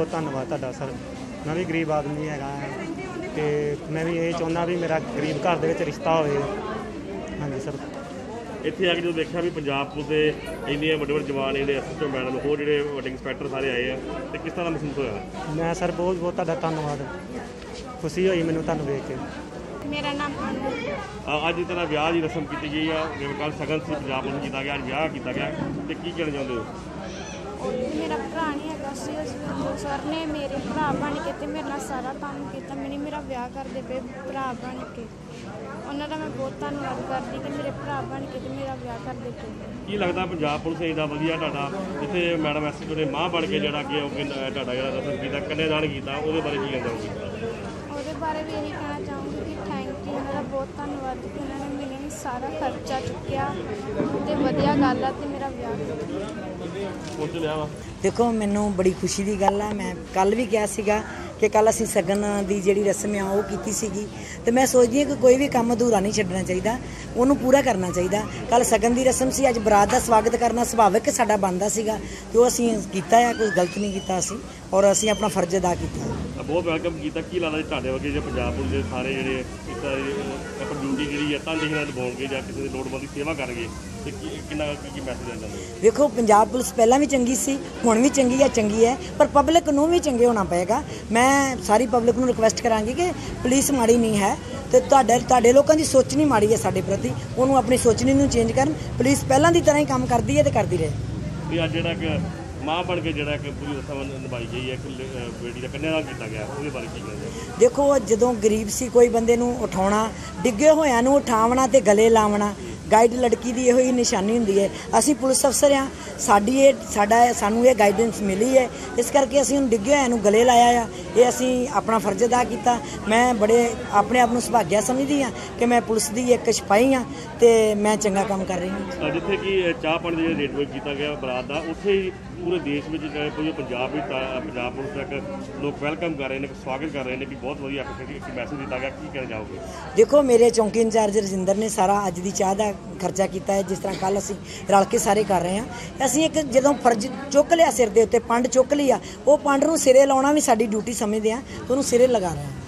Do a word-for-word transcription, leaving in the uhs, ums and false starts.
बहुत धन्यवाद तुहाडा सर। मैं भी गरीब आदमी हैगा ते मैं भी ये चाहुंदा भी मेरा गरीब घर दे विच रिश्ता होवे। हाँ जी सर। इत्थे आके जो देखा भी पंजाब पुलिस दे इन्ने वड्डे वड्डे जवान इन्ने एस एच ओ मैडम होर जिहड़े वड्डे इंस्पैक्टर सारे आए हैं ते किस तरह महसूस होया? मैं सर बहुत बहुत तुहाडा धन्नवाद, खुशी हुई मैनूं तुहानूं देख के। मेरा नाम अनु। अज तरह ब्याह की रस्म की गई है, जिवें कल सगन से पंजाब पुलिस किया गया, अज ब्याह किया गया, तो की कहना चाहते हो? मेरा भरा नहीं है सर ने मेरे भरा बन के ते मेरे नाल सारा काम किया, मैंने मेरा ब्याह करते पे भरा बन के, उन्होंने मैं बहुत धन्यवाद करती कि मेरे भरा बन के ते मेरा ब्याह कर देते। की लगता पंजाब पुलिस इन्ना वधिया तुहाडा जिथे मैडम एस एच ओ ने मां बन के जिहड़ा कि तुहाडा जिहड़ा रस्म किया कन्यादान किया, उहदे बारे की कहना चाहोगे? ਉਹਦੇ ਬਾਰੇ ਵੀ ਇਹੀ ਕਹਿਣਾ ਚਾਹੂੰਗੀ ਕਿ ਥੈਂਕ ਯੂ, ਉਹਨਾਂ ਦਾ ਬਹੁਤ ਧੰਨਵਾਦ ਕਿ ਉਹਨਾਂ ਨੇ ਮੈਨੂੰ ਸਾਰਾ ਖਰਚਾ ਚੁੱਕਿਆ ਤੇ ਵਧੀਆ ਗੱਲ ਆ ਤੇ ਮੇਰਾ ਵਿਆਹ ਕੀਤਾ। देखो मैनू बड़ी खुशी की गल है, मैं कल भी कहा सीगा कि कल असीं सगन की जिहड़ी रस्म आ वो कीती सीगी ते मैं सोचदी हां कि कोई भी काम अधूरा नहीं छड्डना चाहिए, उन्होंने पूरा करना चाहिए। कल सगन की रस्म सी, अज बरात का स्वागत करना सुभाविक साडा बनदा सीगा ते असीं कीता है, कोई गलत नहीं कीता असीं, और असीं अपना फर्ज अदा किया। बहुत वेलकम किया। की लगता तुहाडे वर्गे जो पंजाब पुलिस के सारे जिहड़े अपनी ड्यूटी जी है तंज नाल निभाउणगे जां किसी की लोड़वंद की सेवा करनगे ते किन्ना की मैसेज देना चाहुंदे? देखो पंजाब पुलिस पहला भी चंगी सी, हुण भी चंगी है, चंगी है, पर पब्लिक नूं भी चंगे होना पएगा। मैं सारी पब्लिक नूं रिक्वेस्ट करांगी कि पुलिस माड़ी नहीं है तो तुहाडे तुहाडे लोकां दी सोचनी माड़ी है साडे प्रति, उहनूं अपनी सोचनी नूं चेंज करन। पुलिस पहलां दी तरह ही काम करदी है ते करदी रहे। अज जिहड़ा मां बन के जिहड़ा कि पूरी रस्म निभाई गई है, एक बेटी का कन्यादान किया गया, उसके बारे की कहते? देखो जदों गरीब सी कोई बंदे नूं उठाउणा, डिग्गे होयां नूं उठावना ते गले लावना, गाइड लड़की की यही निशानी होंदी है। असीं पुलिस अफसर हाँ, साडी ये साडा सानूं ये गाइडेंस मिली है, इस करके असीं हुण डिग्गे होयां नूं गले लाया आ, ये असीं अपना फर्ज अदा किया। मैं बड़े अपने आप नूं सुभाग्या समझदी हाँ कि मैं पुलिस की एक सिपाही हाँ ते मैं चंगा काम कर रही हूँ। जिथे कि चाह पानी का रेट किया गया बरात का, उत्थे ही पूरे देश में पूरे पंजाब भी पंजाब पुलिस तक लोग वेलकम कर रहे हैं, स्वागत कर रहे हैं कि बहुत वधिया मैसेज दिता गया। की कहना चाहोगे? देखो मेरे चौंकी इंचार्ज रजिंदर ने सारा अज की चाह का खर्चा किया है, जिस तरह कल असीं रल के सारे कर रहे हैं। असीं एक जदों फर्ज चुक लिया सिर के उत्ते पंड चुक ली आ, वो पंड नूं सिरे लाउणा भी साडी ड्यूटी समझदे आ, तो उहनूं सिरे लगा रहे हैं।